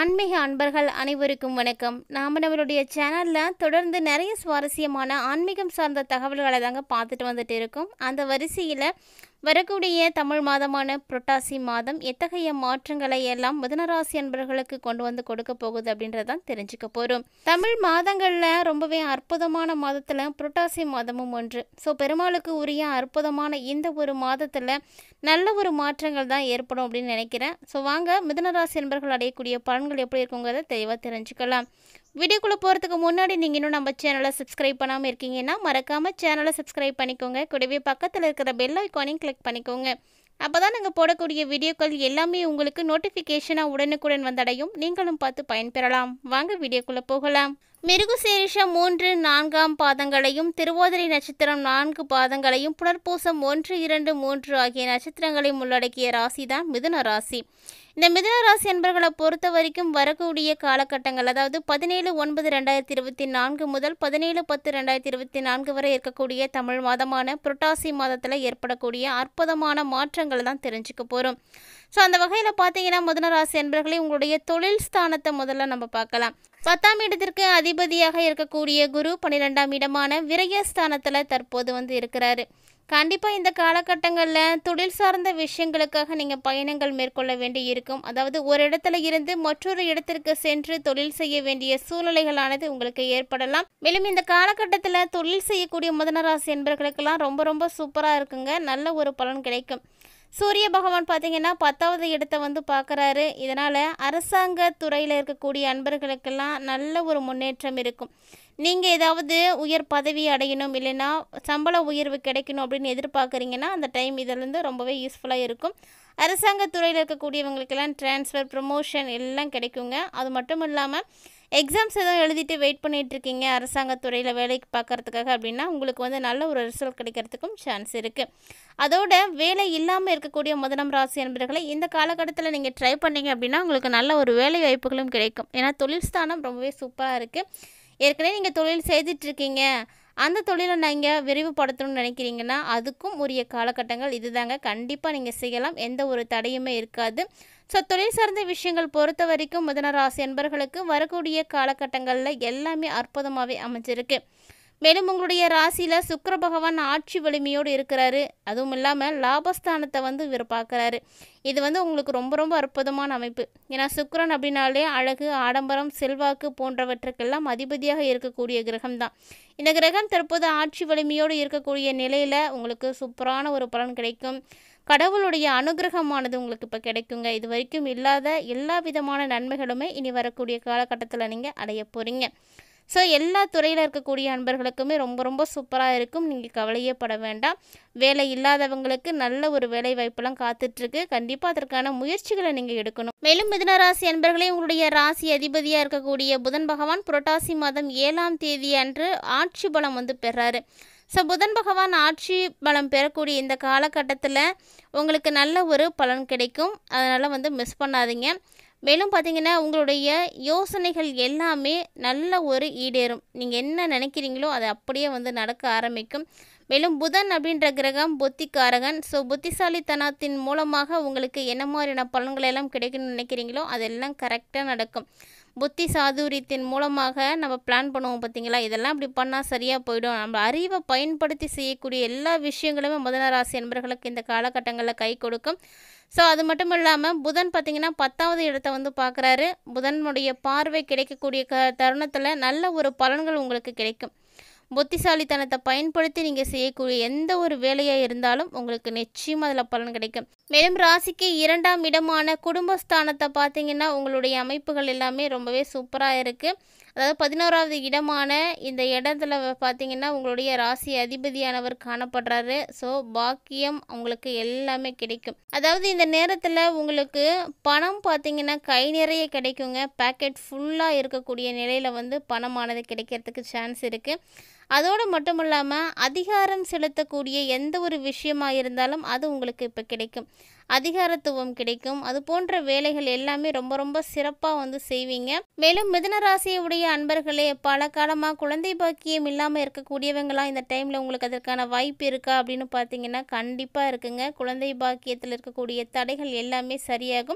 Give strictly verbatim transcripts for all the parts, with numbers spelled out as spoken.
ஆன்மீக அன்பர்கள் அனைவருக்கும் வணக்கம். நாம் நம்மளுடைய சேனலில் தொடர்ந்து நிறைய சுவாரஸ்யமான ஆன்மீகம் சார்ந்த தகவல்களை தாங்க பார்த்துட்டு வந்துட்டு இருக்கோம். அந்த வரிசையில் வரக்கூடிய தமிழ் மாதமான புரட்டாசி மாதம் எத்தகைய மாற்றங்களை எல்லாம் மிதுனராசி அன்பர்களுக்கு கொண்டு வந்து கொடுக்க போகுது அப்படின்றதான் தெரிஞ்சுக்க போகிறோம். தமிழ் மாதங்களில் ரொம்பவே அற்புதமான மாதத்தில் புரட்டாசி மாதமும் ஒன்று. ஸோ பெருமாளுக்கு உரிய அற்புதமான இந்த ஒரு மாதத்தில் நல்ல ஒரு மாற்றங்கள் தான் ஏற்படும் அப்படின்னு நினைக்கிறேன். ஸோ வாங்க மிதுனராசி அன்பர்கள் அடையக்கூடிய பலன்கள் எப்படி இருக்குங்கிறத தெளிவாக தெரிஞ்சுக்கலாம். வீடியோக்குள்ளே போகிறதுக்கு முன்னாடி நீங்கள் இன்னும் நம்ம சேனலை சப்ஸ்கிரைப் பண்ணாமல் இருக்கீங்கன்னா மறக்காமல் சேனலை சப்ஸ்கிரைப் பண்ணிக்கோங்க. கூடவே பக்கத்தில் இருக்கிற பெல் ஐக்கானையும் கிளிக் பண்ணிக்கோங்க. அப்போ தான் நாங்கள் போடக்கூடிய வீடியோக்கள் எல்லாமே உங்களுக்கு நோட்டிஃபிகேஷனாக உடனுக்குடன் வந்தடையும். நீங்களும் பார்த்து பயன்பெறலாம். வாங்க வீடியோக்குள்ளே போகலாம். மிருகசீரிஷம் மூன்று நான்காம் பாதங்களையும், திருவோதிரை நட்சத்திரம் நான்கு பாதங்களையும், புனர்பூசம் ஒன்று இரண்டு மூன்று ஆகிய நட்சத்திரங்களையும் உள்ளடக்கிய ராசி தான் மிதுன ராசி. இந்த மிதுன ராசி என்பர்களை பொறுத்த வரைக்கும் வரக்கூடிய காலகட்டங்கள், அதாவது பதினேழு ஒன்பது ரெண்டாயிரத்தி இருபத்தி நான்கு முதல் பதினேழு பத்து ரெண்டாயிரத்தி இருபத்தி நான்கு வரை இருக்கக்கூடிய தமிழ் மாதமான புரட்டாசி மாதத்தில் ஏற்படக்கூடிய அற்புதமான மாற்றங்கள் தான் தெரிஞ்சுக்க போகிறோம். ஸோ அந்த வகையில் பார்த்தீங்கன்னா மிதுன ராசி என்பர்களே, உங்களுடைய தொழில் ஸ்தானத்தை முதல்ல நம்ம பார்க்கலாம். பத்தாம் இடத்திற்கு அதிபதியாக இருக்கக்கூடிய குரு பன்னிரெண்டாம் இடமான விரயஸ்தானத்தில் தற்போது வந்து இருக்கிறாரு. கண்டிப்பாக இந்த காலகட்டங்களில் தொழில் சார்ந்த விஷயங்களுக்காக நீங்கள் பயணங்கள் மேற்கொள்ள வேண்டி இருக்கும். அதாவது ஒரு இடத்துல இருந்து மற்றொரு இடத்திற்கு சென்று தொழில் செய்ய வேண்டிய சூழ்நிலைகளானது உங்களுக்கு ஏற்படலாம். மேலும் இந்த காலகட்டத்தில் தொழில் செய்யக்கூடிய மிதுனராசி என்பவர்களுக்கெல்லாம் ரொம்ப ரொம்ப சூப்பராக இருக்குங்க. நல்ல ஒரு பலன் கிடைக்கும். சூரிய பகவான் பார்த்தீங்கன்னா பத்தாவது இடத்தை வந்து பார்க்குறாரு. இதனால் அரசாங்க துறையில் இருக்கக்கூடிய அன்பர்களுக்கெல்லாம் நல்ல ஒரு முன்னேற்றம் இருக்கும். நீங்கள் ஏதாவது உயர் பதவி அடையணும், இல்லைன்னா சம்பள உயர்வு கிடைக்கணும் அப்படின்னு எதிர்பார்க்குறீங்கன்னா அந்த டைம் இதிலேருந்து ரொம்பவே யூஸ்ஃபுல்லாக இருக்கும். அரசாங்க துறையில் இருக்கக்கூடியவங்களுக்கெல்லாம் ட்ரான்ஸ்ஃபர், ப்ரமோஷன் எல்லாம் கிடைக்குங்க. அது மட்டும் இல்லாமல் எக்ஸாம்ஸ் எதுவும் எழுதிட்டு வெயிட் பண்ணிகிட்ருக்கீங்க அரசாங்க துறையில் வேலைக்கு பார்க்குறதுக்காக அப்படின்னா உங்களுக்கு வந்து நல்ல ஒரு ரிசல்ட் கிடைக்கிறதுக்கும் சான்ஸ் இருக்குது. அதோட வேலை இல்லாமல் இருக்கக்கூடிய மிதுனம் ராசி என்பவர்களை இந்த காலகட்டத்தில் நீங்கள் ட்ரை பண்ணிங்க அப்படின்னா உங்களுக்கு நல்ல ஒரு வேலை வாய்ப்புகளும் கிடைக்கும். ஏன்னா தொழில் ஸ்தானம் ரொம்பவே சூப்பராக இருக்குது. ஏற்கனவே நீங்கள் தொழில் செய்துட்ருக்கீங்க, அந்த தொழிலை நீங்கள் விரிவுபடுத்தணும்னு நினைக்கிறீங்கன்னா அதுக்கும் உரிய காலகட்டங்கள் இதுதாங்க. கண்டிப்பாக நீங்கள் செய்யலாம், எந்த ஒரு தடையுமே இருக்காது. ஸோ தொழில் சார்ந்த விஷயங்கள் பொறுத்த வரைக்கும் மிதுன ராசி என்பர்களுக்கு வரக்கூடிய காலகட்டங்களில் எல்லாமே அற்புதமாகவே அமைஞ்சிருக்கு. மேலும் உங்களுடைய ராசியில் சுக்கிர பகவான் ஆட்சி வலிமையோடு இருக்கிறாரு. அதுவும் இல்லாமல் லாபஸ்தானத்தை வந்து இவர் பார்க்குறாரு. இது வந்து உங்களுக்கு ரொம்ப ரொம்ப அற்புதமான அமைப்பு. ஏன்னா சுக்கிரன் அப்படின்னாலே அழகு, ஆடம்பரம், செல்வாக்கு போன்றவற்றுக்கெல்லாம் அதிபதியாக இருக்கக்கூடிய கிரகம் தான். இந்த கிரகம் தற்போது ஆட்சி வலிமையோடு இருக்கக்கூடிய நிலையில் உங்களுக்கு சூப்பரான ஒரு பலன் கிடைக்கும். கடவுளுடைய அனுகிரகமானது உங்களுக்கு இப்போ கிடைக்குங்க. இது வரைக்கும் இல்லாத எல்லா விதமான நன்மைகளுமே இனி வரக்கூடிய காலகட்டத்தில் நீங்கள் அடைய போகிறீங்க. ஸோ எல்லா துறையில் இருக்கக்கூடிய அன்பர்களுக்குமே ரொம்ப ரொம்ப சூப்பராக இருக்கும். நீங்கள் கவலையே பட வேண்டாம். வேலை இல்லாதவங்களுக்கு நல்ல ஒரு வேலை வாய்ப்பெல்லாம் காத்துட்ருக்கு. கண்டிப்பாக அதற்கான முயற்சிகளை நீங்கள் எடுக்கணும். மேலும் மிதுன ராசி அன்பர்களே, உங்களுடைய ராசி அதிபதியாக இருக்கக்கூடிய புதன் பகவான் புரட்டாசி மாதம் ஏழாம் தேதி அன்று ஆட்சி பலம் வந்து பெறாரு. ஸோ புதன் பகவான் ஆட்சி பலம் பெறக்கூடிய இந்த காலகட்டத்தில் உங்களுக்கு நல்ல ஒரு பலன் கிடைக்கும். அதனால் வந்து மிஸ் பண்ணாதீங்க. மேலும் பார்த்திங்கன்னா உங்களுடைய யோசனைகள் எல்லாமே நல்ல ஒரு ஈடேறும். நீங்கள் என்ன நினைக்கிறீங்களோ அது அப்படியே வந்து நடக்க ஆரம்பிக்கும். மேலும் புதன் அப்படின்ற கிரகம் புத்திக்காரகன். ஸோ புத்திசாலித்தனத்தின் மூலமாக உங்களுக்கு என்ன மாதிரியான பலன்கள் எல்லாம் கிடைக்கணும்னு நினைக்கிறீங்களோ அதெல்லாம் கரெக்டாக நடக்கும். புத்தி சாதுரியத்தின் மூலமாக நம்ம பிளான் பண்ணுவோம் பார்த்திங்களா, இதெல்லாம் அப்படி பண்ணால் சரியாக போயிடும். நம்ம அறிவை பயன்படுத்தி செய்யக்கூடிய எல்லா விஷயங்களுமே மிதுன ராசி என்பவர்களுக்கு இந்த காலகட்டங்களில் கை கொடுக்கும். ஸோ அது மட்டும் இல்லாமல் புதன் பார்த்திங்கன்னா பத்தாவது இடத்தை வந்து பார்க்குறாரு. புதனுடைய பார்வை கிடைக்கக்கூடிய க தருணத்தில் நல்ல ஒரு பலன்கள் உங்களுக்கு கிடைக்கும். புத்திசாலித்தனத்தை பயன்படுத்தி நீங்கள் செய்யக்கூடிய எந்த ஒரு வேலையாக இருந்தாலும் உங்களுக்கு நிச்சயமாக அதில் பலன் கிடைக்கும். மேலும் ராசிக்கு இரண்டாம் இடமான குடும்பஸ்தானத்தை பார்த்தீங்கன்னா உங்களுடைய அமைப்புகள் எல்லாமே ரொம்பவே சூப்பராக இருக்குது. அதாவது பதினோராவது இடமான இந்த இடத்துல பார்த்தீங்கன்னா உங்களுடைய ராசி அதிபதியானவர் காணப்படுறாரு. ஸோ பாக்கியம் உங்களுக்கு எல்லாமே கிடைக்கும். அதாவது இந்த நேரத்தில் உங்களுக்கு பணம் பார்த்தீங்கன்னா கை நிறைய கிடைக்குங்க. பேக்கெட் ஃபுல்லாக இருக்கக்கூடிய நிலையில் வந்து பணமானது கிடைக்கிறதுக்கு சான்ஸ் இருக்குது. அதோடு மட்டும் இல்லாமல் அதிகாரம் செலுத்தக்கூடிய எந்த ஒரு விஷயமாக இருந்தாலும் அது உங்களுக்கு இப்போ கிடைக்கும். அதிகாரத்துவம் கிடைக்கும். அது போன்ற வேலைகள் எல்லாமே ரொம்ப ரொம்ப சிறப்பாக வந்து செய்வீங்க. மேலும் மிதுன ராசியுடைய அன்பர்களே, பல காலமாக குழந்தை பாக்கியம் இல்லாமல் இருக்கக்கூடியவங்களாம் இந்த டைமில் உங்களுக்கு அதற்கான வாய்ப்பு இருக்கா அப்படின்னு பார்த்தீங்கன்னா கண்டிப்பாக இருக்குங்க. குழந்தை பாக்கியத்தில் இருக்கக்கூடிய தடைகள் எல்லாமே சரியாகும்.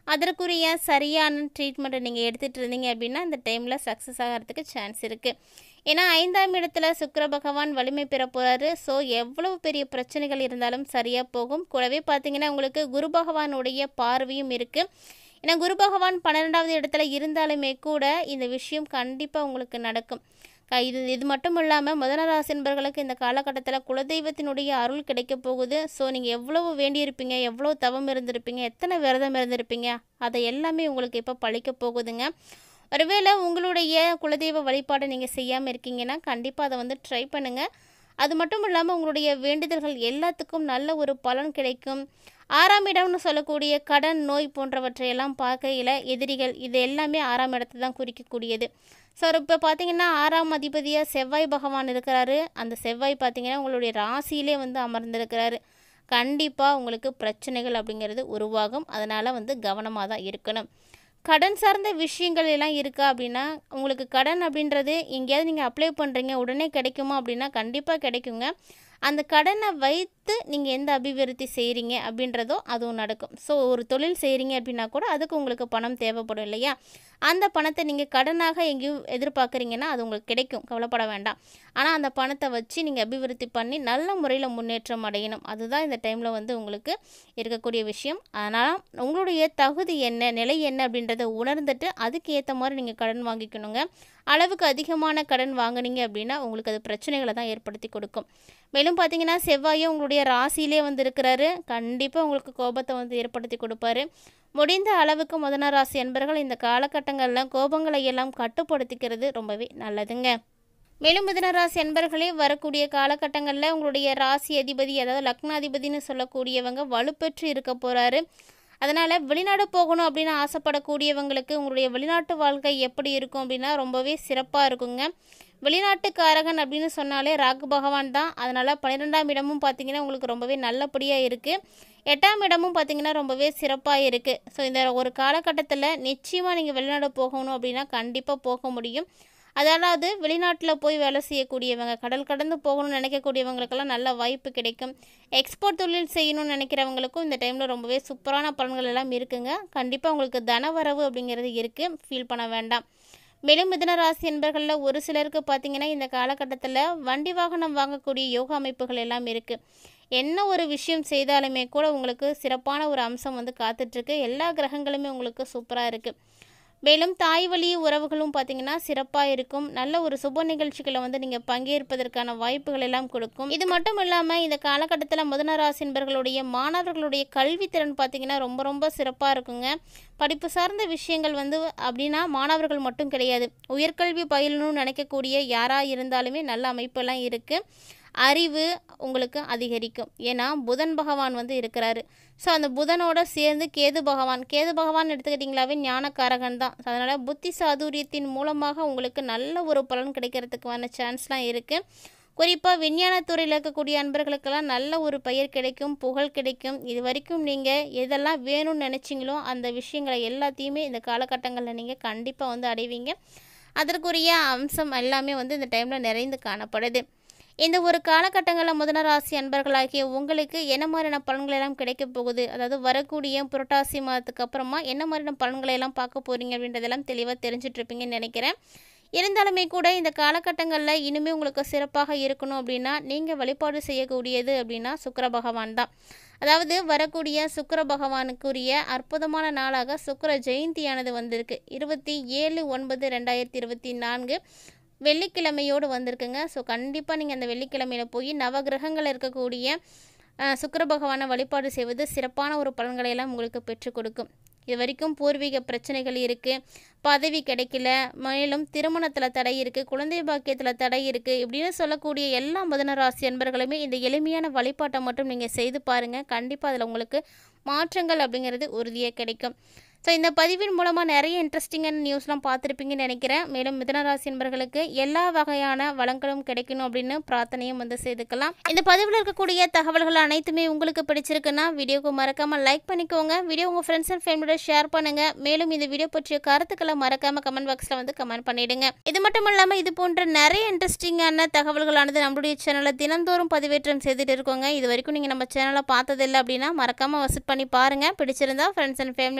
அதற்குரிய சரியான ட்ரீட்மெண்ட்டை நீங்கள் எடுத்துகிட்டு இருந்தீங்க அப்படின்னா இந்த டைமில் சக்ஸஸ் ஆகிறதுக்கு சான்ஸ் இருக்குது. ஏன்னா ஐந்தாம் இடத்துல சுக்கிர பகவான் வலிமை பெற போகிறாரு. ஸோ எவ்வளவு பெரிய பிரச்சனைகள் இருந்தாலும் சரியாக போகும். கூடவே பார்த்தீங்கன்னா உங்களுக்கு குரு பகவானுடைய பார்வையும் இருக்குது. ஏன்னா குரு பகவான் பன்னிரெண்டாவது இடத்துல இருந்தாலுமே கூட இந்த விஷயம் கண்டிப்பாக உங்களுக்கு நடக்கும். இது இது மட்டும் இல்லாமல் மிதுன ராசி என்பவர்களுக்கு இந்த காலகட்டத்தில் குலதெய்வத்தினுடைய அருள் கிடைக்க போகுது. ஸோ நீங்கள் எவ்வளவு வேண்டியிருப்பீங்க, எவ்வளோ தவம் இருந்திருப்பீங்க, எத்தனை விரதம் இருந்திருப்பீங்க, அதை எல்லாமே உங்களுக்கு இப்போ பழிக்க போகுதுங்க. ஒருவேளை உங்களுடைய குலதெய்வ வழிபாடை நீங்கள் செய்யாமல் இருக்கீங்கன்னா கண்டிப்பாக அதை வந்து ட்ரை பண்ணுங்கள். அது மட்டும் இல்லாமல் உங்களுடைய வேண்டுதல்கள் எல்லாத்துக்கும் நல்ல ஒரு பலன் கிடைக்கும். ஆறாம் இடம்னு சொல்லக்கூடிய கடன், நோய் போன்றவற்றையெல்லாம் பார்க்கையில் எதிரிகள் இது எல்லாமே ஆறாம் இடத்தை தான் குறிக்கக்கூடியது. ஸோ இப்போ பார்த்தீங்கன்னா ஆறாம் அதிபதியாக செவ்வாய் பகவான் இருக்கிறாரு. அந்த செவ்வாய் பார்த்தீங்கன்னா உங்களுடைய ராசியிலே வந்து அமர்ந்திருக்கிறாரு. கண்டிப்பாக உங்களுக்கு பிரச்சனைகள் அப்படிங்கிறது உருவாகும். அதனால் வந்து கவனமாக தான் இருக்கணும். கடன் சார்ந்த விஷயங்கள் எல்லாம் இருக்கா அப்படின்னா உங்களுக்கு கடன் அப்படின்றது எங்கேயாவது நீங்கள் அப்ளை பண்ணுறீங்க உடனே கிடைக்குமா அப்படின்னா கண்டிப்பாக கிடைக்குங்க. அந்த கடனை வைத்து நீங்கள் எந்த அபிவிருத்தி செய்கிறீங்க அப்படின்றதோ அதுவும் நடக்கும். ஸோ ஒரு தொழில் செய்கிறீங்க அப்படின்னா கூட அதுக்கு உங்களுக்கு பணம் தேவைப்படும் இல்லையா? அந்த பணத்தை நீங்கள் கடனாக எங்கேயும் எதிர்பார்க்குறீங்கன்னா அது உங்களுக்கு கிடைக்கும், கவலைப்பட வேண்டாம். ஆனால் அந்த பணத்தை வச்சு நீங்கள் அபிவிருத்தி பண்ணி நல்ல முறையில் முன்னேற்றம் அடையணும். அதுதான் இந்த டைமில் வந்து உங்களுக்கு இருக்கக்கூடிய விஷயம். அதனால் உங்களுடைய தகுதி என்ன, நிலை என்ன அப்படின்றத உணர்ந்துட்டு அதுக்கு ஏற்ற மாதிரி நீங்கள் கடன் வாங்கிக்கணுங்க. அளவுக்கு அதிகமான கடன் வாங்கினீங்க அப்படின்னா உங்களுக்கு அது பிரச்சனைகளை தான் ஏற்படுத்தி கொடுக்கும். மேலும் பார்த்தீங்கன்னா செவ்வாயும் உங்களுடைய ராசியிலே வந்து இருக்கிறாரு. கண்டிப்பாக உங்களுக்கு கோபத்தை வந்து ஏற்படுத்தி கொடுப்பாரு. முடிந்த அளவுக்கு மிதுன ராசி என்பவர்கள் இந்த காலகட்டங்களில் கோபங்களை எல்லாம் கட்டுப்படுத்திக்கிறது ரொம்பவே நல்லதுங்க. மேலும் மிதுன ராசி என்பவர்களே வரக்கூடிய காலகட்டங்களில் உங்களுடைய ராசி அதிபதி அதாவது லக்னாதிபதினு சொல்லக்கூடியவங்க வலுப்பெற்று இருக்க போகிறாரு. அதனால் வெளிநாடு போகணும் அப்படின்னு ஆசைப்படக்கூடியவங்களுக்கு உங்களுடைய வெளிநாட்டு வாழ்க்கை எப்படி இருக்கும் அப்படின்னா ரொம்பவே சிறப்பாக இருக்குங்க. வெளிநாட்டுக்காரகன் அப்படின்னு சொன்னாலே ராகு பகவான் தான். அதனால் பன்னிரெண்டாம் இடமும் பார்த்திங்கன்னா உங்களுக்கு ரொம்பவே நல்லபடியாக இருக்குது. எட்டாம் இடமும் பார்த்திங்கன்னா ரொம்பவே சிறப்பாக இருக்குது. ஸோ இந்த ஒரு காலகட்டத்தில் நிச்சயமாக நீங்கள் வெளிநாடு போகணும் அப்படின்னா கண்டிப்பாக போக முடியும். அதாவது வெளிநாட்டில் போய் வேலை செய்யக்கூடியவங்க, கடல் கடந்து போகணும்னு நினைக்கக்கூடியவங்களுக்கெல்லாம் நல்ல வாய்ப்பு கிடைக்கும். எக்ஸ்போர்ட் தொழில் செய்யணும்னு நினைக்கிறவங்களுக்கும் இந்த டைமில் ரொம்பவே சூப்பரான பலன்கள் எல்லாம் இருக்குங்க. கண்டிப்பாக உங்களுக்கு தனவரவு அப்படிங்கிறது இருக்குது, ஃபீல் பண்ண வேண்டாம். மேலும் மிதுன ராசி என்பர்களில் ஒரு சிலருக்கு பார்த்திங்கன்னா இந்த காலகட்டத்தில் வண்டி வாகனம் வாங்கக்கூடிய யோக அமைப்புகள் எல்லாம் இருக்குது. என்ன ஒரு விஷயம் செய்தாலுமே கூட உங்களுக்கு சிறப்பான ஒரு அம்சம் வந்து காத்துட்ருக்கு. எல்லா கிரகங்களுமே உங்களுக்கு சூப்பராக இருக்குது. மேலும் தாய் வழி உறவுகளும் பார்த்திங்கன்னா சிறப்பாக இருக்கும். நல்ல ஒரு சுப நிகழ்ச்சிகளை வந்து நீங்கள் பங்கேற்பதற்கான வாய்ப்புகள் எல்லாம் கொடுக்கும். இது மட்டும் இல்லாமல் இந்த காலகட்டத்தில் மிதுன ராசி என்பவர்களுடைய மாணவர்களுடைய கல்வித்திறன் பார்த்திங்கன்னா ரொம்ப ரொம்ப சிறப்பாக இருக்குங்க. படிப்பு சார்ந்த விஷயங்கள் வந்து அப்படின்னா மாணவர்கள் மட்டும் கிடையாது, உயர்கல்வி பயிலணும்னு நினைக்கக்கூடிய யாராக இருந்தாலுமே நல்ல அமைப்பெல்லாம் இருக்குது. அறிவு உங்களுக்கு அதிகரிக்கும். ஏன்னா புதன் பகவான் வந்து இருக்கிறாரு. ஸோ அந்த புதனோட சேர்ந்து கேது பகவான் கேது பகவான் எடுத்துக்கிட்டிங்களாவே ஞானக்காரகன் தான். அதனால் புத்தி சாதுரியத்தின் மூலமாக உங்களுக்கு நல்ல ஒரு பலன் கிடைக்கிறதுக்கான சான்ஸ்லாம் இருக்குது. குறிப்பாக விஞ்ஞானத்துறையில் இருக்கக்கூடிய அன்பர்களுக்கெல்லாம் நல்ல ஒரு பெயர் கிடைக்கும், புகழ் கிடைக்கும். இது வரைக்கும் நீங்கள் எதெல்லாம் வேணும்னு நினச்சிங்களோ அந்த விஷயங்களை எல்லாத்தையுமே இந்த காலகட்டங்களில் நீங்கள் கண்டிப்பாக வந்து அடைவீங்க. அதற்குரிய அம்சம் எல்லாமே வந்து இந்த டைமில் நிறைந்து காணப்படுது. இந்த ஒரு காலகட்டங்களில் மிதுன ராசி அன்பர்களாகிய உங்களுக்கு என்ன மாதிரியான பலன்கள் எல்லாம் கிடைக்க போகுது, அதாவது வரக்கூடிய புரட்டாசி மாதத்துக்கு அப்புறமா என்ன மாதிரியான பலன்களை எல்லாம் பார்க்க போகிறீங்க அப்படின்றதெல்லாம் தெளிவாக தெரிஞ்சிட்ருப்பீங்கன்னு நினைக்கிறேன். இருந்தாலுமே கூட இந்த காலகட்டங்களில் இனிமேல் உங்களுக்கு சிறப்பாக இருக்கணும் அப்படின்னா நீங்கள் வழிபாடு செய்யக்கூடியது அப்படின்னா சுக்கிர பகவான் தான். அதாவது வரக்கூடிய சுக்கிர பகவானுக்குரிய அற்புதமான நாளாக சுக்கிர ஜெயந்தியானது வந்திருக்கு. இருபத்தி ஏழு ஒன்பது ரெண்டாயிரத்தி இருபத்தி நான்கு வெள்ளிக்கிழமையோடு வந்திருக்குங்க. ஸோ கண்டிப்பாக நீங்கள் அந்த வெள்ளிக்கிழமையில் போய் நவகிரகங்கள் இருக்கக்கூடிய சுக்கிர பகவானை வழிபாடு செய்வது சிறப்பான ஒரு பலன்களை எல்லாம் உங்களுக்கு பெற்றுக் கொடுக்கும். இது வரைக்கும் பூர்வீக பிரச்சனைகள் இருக்குது, பதவி கிடைக்கல, மேலும் திருமணத்தில் தடை இருக்குது, குழந்தை பாக்கியத்தில் தடை இருக்குது இப்படின்னு சொல்லக்கூடிய எல்லா மிதுன ராசி அன்பர்களுமே இந்த எளிமையான வழிபாட்டை மட்டும் நீங்கள் செய்து பாருங்கள். கண்டிப்பாக அதில் உங்களுக்கு மாற்றங்கள் அப்படிங்கிறது உறுதியாக கிடைக்கும். ஸோ இந்த பதிவின் மூலமாக நிறைய இன்ட்ரெஸ்டிங்கான நியூஸ்லாம் பார்த்துருப்பீங்கன்னு நினைக்கிறேன். மேலும் மிதுன ராசி என்பவர்களுக்கு எல்லா வகையான வளங்களும் கிடைக்கணும் அப்படின்னு பிரார்த்தனையும் வந்து செய்துக்கலாம். இந்த பதிவில் இருக்கக்கூடிய தகவல்கள் அனைத்துமே உங்களுக்கு பிடிச்சிருக்குன்னா வீடியோக்கு மறக்காமல் லைக் பண்ணிக்கோங்க. வீடியோ உங்கள் ஃப்ரெண்ட்ஸ் அண்ட் ஃபேமிலியோட ஷேர் பண்ணுங்கள். மேலும் இந்த வீடியோ பற்றிய கருத்துக்களை மறக்காமல் கமெண்ட் பாக்ஸில் வந்து கமெண்ட் பண்ணிவிடுங்க. இது மட்டும் இல்லாமல் இது போன்ற நிறைய இன்ட்ரெஸ்டிங்கான தகவல்களானது நம்மளுடைய சேனலில் தினந்தோறும் பதிவேற்றம் செய்துட்டு இருக்கோங்க. இது வரைக்கும் நீங்கள் நம்ம சேனலை பார்த்ததில்லை அப்படின்னா மறக்காமல் விசிட் பண்ணி பாருங்கள். பிடிச்சிருந்தா ஃப்ரெண்ட்ஸ் அண்ட் ஃபேமிலியோட ஷேர்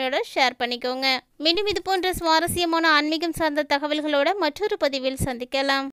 ஷேர் பண்ணிக்கோங்க. மீண்டும் இது போன்ற சுவாரஸ்யமான ஆன்மீகம் சார்ந்த தகவல்களோட மற்றொரு பதிவில் சந்திக்கலாம்.